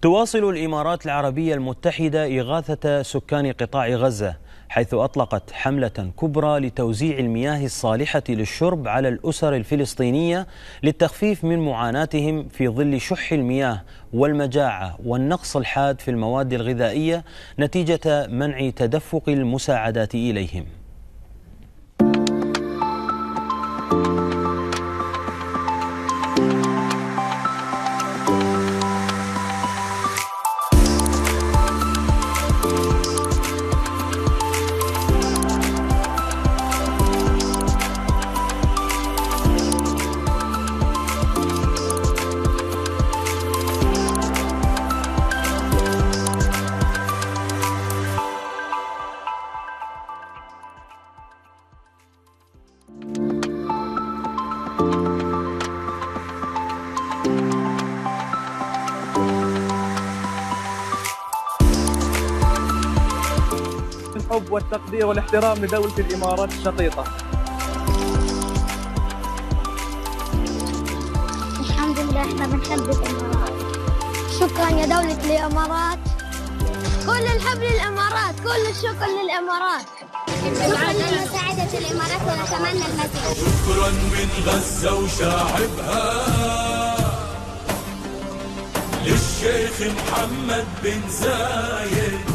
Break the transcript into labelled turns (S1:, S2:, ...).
S1: تواصل الإمارات العربية المتحدة إغاثة سكان قطاع غزة، حيث أطلقت حملة كبرى لتوزيع المياه الصالحة للشرب على الأسر الفلسطينية للتخفيف من معاناتهم في ظل شح المياه والمجاعة والنقص الحاد في المواد الغذائية نتيجة منع تدفق المساعدات إليهم.
S2: الحب والتقدير والاحترام لدولة الإمارات الشقيقة.
S3: الحمد لله احنا بنحب الإمارات. شكرا يا دولة الإمارات. كل الحب للإمارات، كل الشكر للإمارات. شكرا لمساعدة الإمارات ونتمنى المزيد.
S4: شكرا من غزة وشاعبها للشيخ محمد بن زايد.